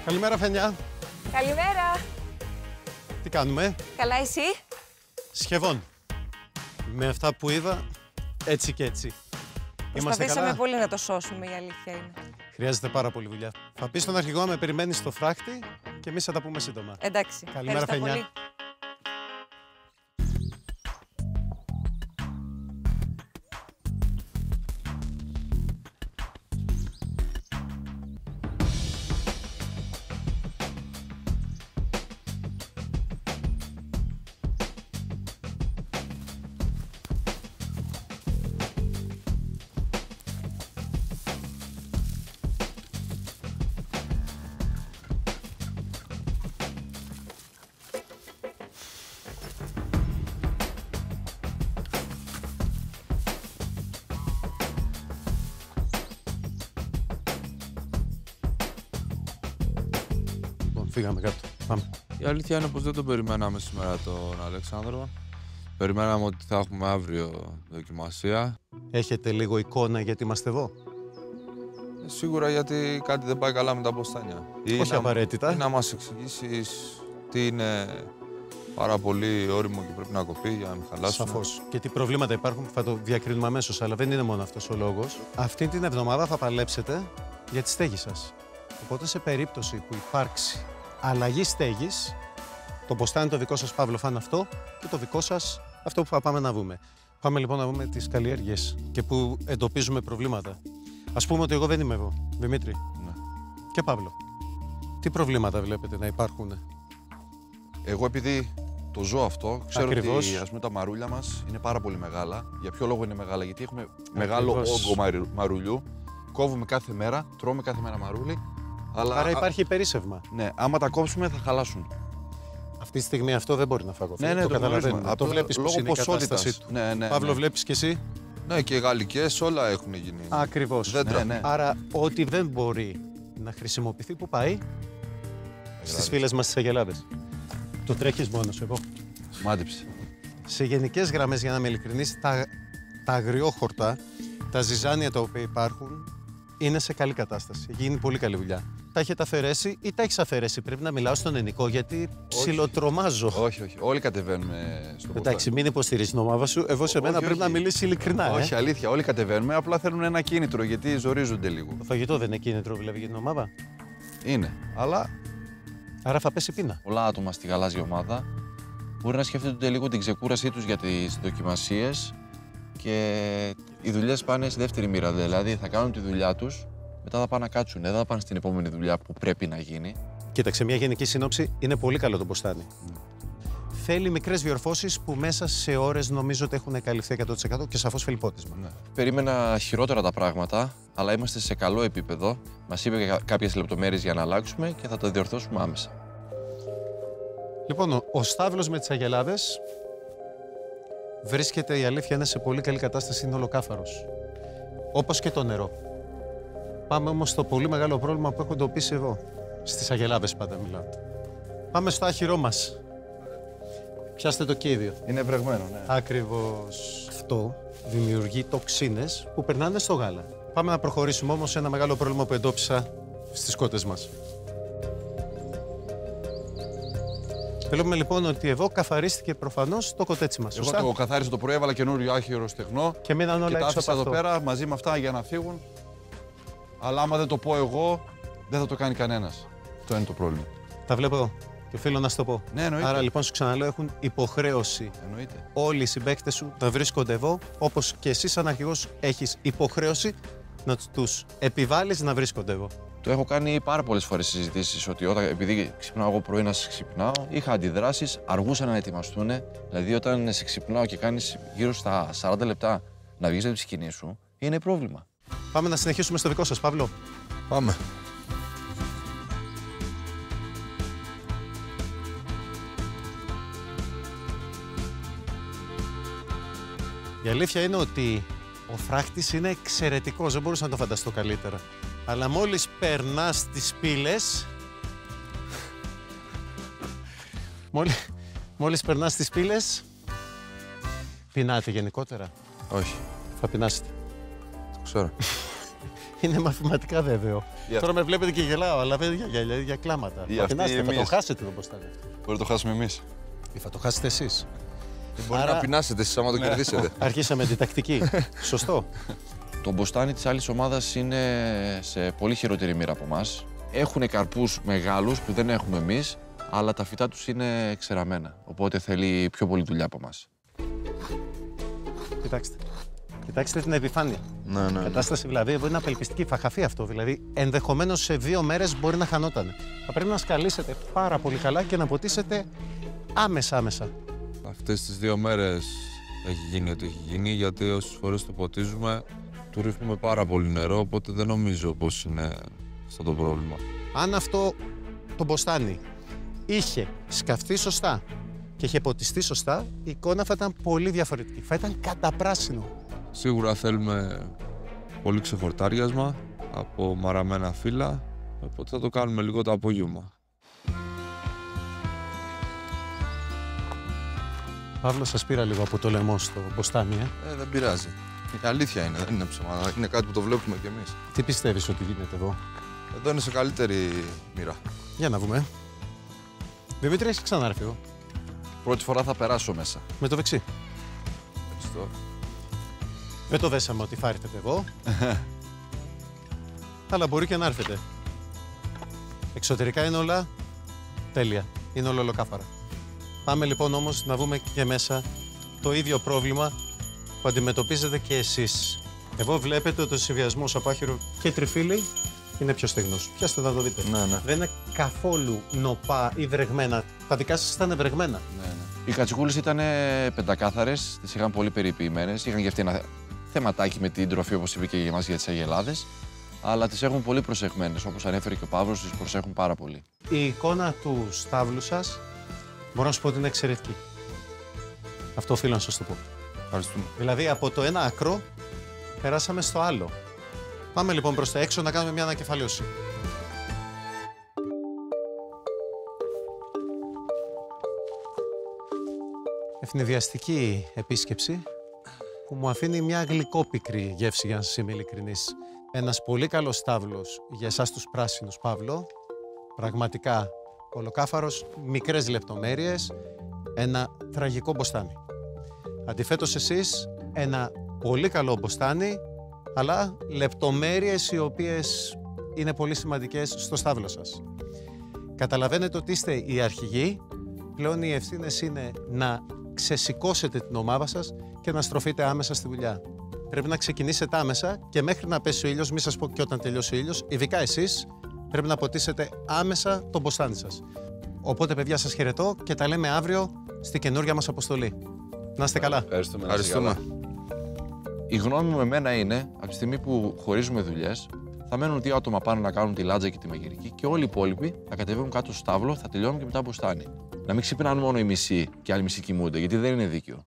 Καλημέρα, Φενιά. Καλημέρα. Τι κάνουμε? Καλά, εσύ? Σχεδόν. Με αυτά που είδα, έτσι και έτσι. Είμαστε Προσπαθήσαμε καλά. πολύ να το σώσουμε, η αλήθεια είναι. Χρειάζεται πάρα πολύ δουλειά. Θα πει στον αρχηγό να με περιμένει στο φράχτη και εμείς θα τα πούμε σύντομα. Εντάξει. Καλημέρα, Ευχαριστώ Φενιά. πολύ. Λοιπόν, φύγαμε κάτω. Πάμε. Η αλήθεια είναι πως δεν τον περιμέναμε σήμερα τον Αλέξανδρο. Περιμέναμε ότι θα έχουμε αύριο δοκιμασία. Έχετε λίγο εικόνα γιατί είμαστε εδώ? Σίγουρα γιατί κάτι δεν πάει καλά με τα ποστάνια. Όχι απαραίτητα. Ή να μας εξηγήσεις τι είναι πάρα πολύ όριμο και πρέπει να κοπεί για να μην χαλάσουν. Σαφώς. Και τι προβλήματα υπάρχουν που θα το διακρίνουμε αμέσως, αλλά δεν είναι μόνο αυτός ο λόγος. Αυτή την εβδομάδα θα παλέψετε για τη στέγη σας. Οπότε σε περίπτωση που υπάρξει αλλαγή στέγης, το ποστάνι το δικό σας, Παύλο, θα είναι αυτό και το δικό σας αυτό που θα πάμε να δούμε. Πάμε λοιπόν να δούμε τις καλλιέργειες και που εντοπίζουμε προβλήματα. Ας πούμε ότι εγώ δεν είμαι εδώ, Δημήτρη. Ναι. Και Παύλο. Τι προβλήματα βλέπετε να υπάρχουν? Εγώ επειδή το ζω αυτό, ξέρω Ακριβώς. ότι ας πούμε, τα μαρούλια μας είναι πάρα πολύ μεγάλα. Για ποιο λόγο είναι μεγάλα? Γιατί έχουμε μεγάλο Ακριβώς. όγκο μαρουλιού. Κόβουμε κάθε μέρα, τρώμε κάθε μέρα μαρούλι. Αλλά Άρα υπάρχει υπερίσσευμα. ναι, άμα τα κόψουμε θα χαλάσουν. Αυτή τη στιγμή αυτό δεν μπορεί να φαγωθεί. Ναι, ναι, το το καταλαβαίνουμε. γνωρίζουμε. Το βλέπεις Λόγω πώς είναι η κατάστασή ποσότητας. του. Ναι, ναι, Παύλο, ναι. βλέπεις κι εσύ? Ναι, και γαλλικές όλα έχουν γίνει. Ακριβώς. Δέντρα. Ναι, ναι. Άρα, ό,τι δεν μπορεί να χρησιμοποιηθεί, που πάει? Στις φίλες μας τις αγελάδες. Το τρέχεις μόνος, εγώ. Μάντεψε. Σε γενικές γραμμές, για να είμαι ειλικρινής, τα αγριόχορτα, τα ζυζάνια τα οποία υπάρχουν, είναι σε καλή κατάσταση. Έχει γίνει πολύ καλή δουλειά. Τα έχετε αφαιρέσει ή τα έχεις αφαιρέσει? Πρέπει να μιλάω στον ενικό γιατί ψιλοτρομάζω. Όχι, όχι. Όλοι κατεβαίνουμε στο Εντάξει, μην υποστηρίζει την ομάδα σου. Εγώ σε μένα Όχι, πρέπει να όχι. μιλήσει ειλικρινά. Όχι, αλήθεια. Όλοι κατεβαίνουμε. Απλά θέλουν ένα κίνητρο γιατί ζορίζονται λίγο. Το φαγητό δεν είναι κίνητρο, δηλαδή, για την ομάδα. Είναι. Αλλά Άρα θα πέσει πείνα. Πολλά άτομα στη γαλάζια ομάδα μπορεί να σκέφτονται λίγο την ξεκούρασή τους για τις δοκιμασίες και οι δουλειές πάνε στη δεύτερη μοίρα. Δηλαδή θα κάνουν τη δουλειά τους, μετά θα πάνε να κάτσουν, δεν θα πάνε στην επόμενη δουλειά που πρέπει να γίνει. Κοίταξε, μια γενική σύνοψη, είναι πολύ καλό το ποστάνι. Θέλει μικρές διορθώσεις που μέσα σε ώρες νομίζω ότι έχουν καλυφθεί 100% και σαφώς φελπότισμα. ναι. Περίμενα χειρότερα τα πράγματα, αλλά είμαστε σε καλό επίπεδο. Μας είπε κάποιες λεπτομέρειες για να αλλάξουμε και θα τα διορθώσουμε άμεσα. Λοιπόν, ο Σταύρος με τις αγελάδες βρίσκεται, η αλήθεια είναι, σε πολύ καλή κατάσταση, είναι ολοκάθαρος. Όπως και το νερό. Πάμε όμως στο πολύ μεγάλο πρόβλημα που έχω εντοπίσει εδώ. Στις αγελάδες πάντα μιλάω. Πάμε στο άχυρό μας. Πιάστε το κίδιο. Είναι βρεγμένο, ναι. Ακριβώς. Αυτό δημιουργεί τοξίνες που περνάνε στο γάλα. Πάμε να προχωρήσουμε όμως σε ένα μεγάλο πρόβλημα που εντόπισα στις κότες μας. Θέλουμε λοιπόν ότι εδώ καθαρίστηκε προφανώς το κοτέτσι μας. Εγώ Σωστά? το καθάρισα το πρωί, έβαλα καινούριο άχυρο στεγνό. Και μείναν όλα Και τα έξω από άφησα εδώ αυτό. πέρα μαζί με αυτά για να φύγουν. Αλλά άμα δεν το πω εγώ, δεν θα το κάνει κανένας. Αυτό είναι το πρόβλημα. Τα βλέπω εδώ. Και οφείλω να σου το πω. Ναι, εννοείται. Άρα λοιπόν σου ξαναλέω, έχουν υποχρέωση Εννοείται. όλοι οι συμπαίκτες σου να βρίσκονται εδώ, όπως και εσύ σαν αρχηγός έχεις υποχρέωση να τους επιβάλλεις να βρίσκονται εδώ. Το έχω κάνει πάρα πολλές φορές συζητήσεις ότι επειδή ξυπνάω εγώ πρωί να σε ξυπνάω, είχα αντιδράσεις, αργούσαν να ετοιμαστούν. Δηλαδή, όταν σε ξυπνάω και κάνεις γύρω στα 40 λεπτά να βγεις από τη σκηνή σου, είναι πρόβλημα. Πάμε να συνεχίσουμε στο δικό σας, Παύλο. Πάμε. Η αλήθεια είναι ότι ο φράχτης είναι εξαιρετικός, δεν μπορούσα να το φανταστώ καλύτερα. Αλλά μόλις περνάς τις πύλες... μόλις περνάς τις πύλες... Πεινάτε γενικότερα? Όχι. Θα πεινάσετε. Το ξέρω. Είναι μαθηματικά βέβαιο. Για- Τώρα με βλέπετε και γελάω, αλλά δεν για κλάματα. Για αυτή Πεινάστε, θα το εμείς. χάσετε το μποστάνι. Μπορεί να το χάσουμε εμείς. Ή θα το χάσετε εσείς. Μπορεί Άρα- να πεινάσετε εσείς άμα το κερδίσετε. Αρχίσαμε την τακτική. Σωστό. Το μποστάνι της άλλης ομάδας είναι σε πολύ χειρότερη μοίρα από εμάς. Έχουν καρπούς μεγάλους που δεν έχουμε εμείς, αλλά τα φυτά τους είναι ξεραμένα. Οπότε θέλει πιο πολύ δουλειά από εμάς. Κοιτάξτε. Κοιτάξτε την επιφάνεια. Ναι, ναι. Η κατάσταση δηλαδή μπορεί να είναι απελπιστική. Θα χαθεί αυτό. Δηλαδή, ενδεχομένως σε 2 μέρες μπορεί να χανόταν. Θα πρέπει να σκαλίσετε πάρα πολύ καλά και να ποτίσετε άμεσα. Αυτές τις 2 μέρες έχει γίνει ό,τι έχει γίνει, γιατί όσες φορές το ποτίζουμε, του ρίχνουμε πάρα πολύ νερό, οπότε δεν νομίζω πως είναι αυτό το πρόβλημα. Αν αυτό το μποστάνι είχε σκαφτεί σωστά και είχε ποτιστεί σωστά, η εικόνα θα ήταν πολύ διαφορετική. Θα ήταν καταπράσινο. Σίγουρα θέλουμε πολύ ξεχορτάριασμα από μαραμένα φύλλα, οπότε θα το κάνουμε λίγο το απόγευμα. Παύλο, σας πήρα λίγο από το λαιμό στο μποστάνι, Δεν πειράζει. Η αλήθεια είναι, δεν είναι ψέμα. Είναι κάτι που το βλέπουμε κι εμείς. Τι πιστεύεις ότι γίνεται εδώ? Εδώ είναι σε καλύτερη μοίρα. Για να δούμε. Δημήτρη, έχεις ξανάρθει εδώ. Πρώτη φορά θα περάσω μέσα. Με το δεξί. Ευχαριστώ. Δεν το δέσαμε ότι θα έρθετε εδώ. Αλλά μπορεί και να έρθετε. Εξωτερικά είναι όλα τέλεια. Είναι όλα ολοκάφαρα. Πάμε λοιπόν όμως να δούμε και μέσα το ίδιο πρόβλημα που αντιμετωπίζετε και εσείς. Εδώ βλέπετε ότι ο συνδυασμός από άχυρο και τριφύλι είναι πιο στεγνός. Πιάστε να το δείτε. Ναι, ναι. Δεν είναι καθόλου νοπά ή βρεγμένα. Τα δικά σας ήταν βρεγμένα. Οι κατσικούλες ήταν πεντακάθαρες, τις είχαν πολύ περιποιημένες. Είχαν και αυτοί ένα θεματάκι με την τροφή, όπως είπε και για εμάς για τις αγελάδες. Αλλά τις έχουν πολύ προσεγμένες, όπως ανέφερε και ο Παύλος, τις προσέχουν πάρα πολύ. Η εικόνα του στάβλου σας μπορώ να σου πω ότι είναι εξαιρετική. Αυτό οφείλω να σας το πω. Ευχαριστούμε. Δηλαδή από το ένα άκρο περάσαμε στο άλλο. Πάμε λοιπόν προς τα έξω να κάνουμε μια ανακεφαλαίωση. Ευνηδιαστική επίσκεψη που μου αφήνει μια γλυκόπικρη γεύση, για να σας είμαι ειλικρινής. Ένας πολύ καλός στάβλος για εσάς τους πράσινους, Παύλο. Πραγματικά ολοκάφαρος, μικρές λεπτομέρειες, ένα τραγικό μποστάνι. Αντιθέτως εσείς, ένα πολύ καλό μποστάνι, αλλά λεπτομέρειες οι οποίες είναι πολύ σημαντικές στο στάβλο σας. Καταλαβαίνετε ότι είστε οι αρχηγοί, πλέον οι ευθύνες είναι να ξεσηκώσετε την ομάδα σας και να στροφείτε άμεσα στη δουλειά. Πρέπει να ξεκινήσετε άμεσα και μέχρι να πέσει ο ήλιος, μη σας πω και όταν τελειώσει ο ήλιος, ειδικά εσείς, πρέπει να ποτίσετε άμεσα τον μποστάνι σας. Οπότε, παιδιά, σας χαιρετώ και τα λέμε αύριο στη καινούργια μας αποστολή. Να είστε καλά. Ευχαριστούμε. Ευχαριστούμε. Η γνώμη μου εμένα είναι, από τη στιγμή που χωρίζουμε δουλειές, θα μένουν 2 άτομα πάνω να κάνουν τη λάτζα και τη μαγειρική και όλοι οι υπόλοιποι θα κατεβαίνουν κάτω στο στάβλο, θα τελειώνουν και μετά μποστάνι. Να μην ξυπνάνε μόνο οι μισοί και οι άλλοι μισοί κοιμούνται, γιατί δεν είναι δίκαιο.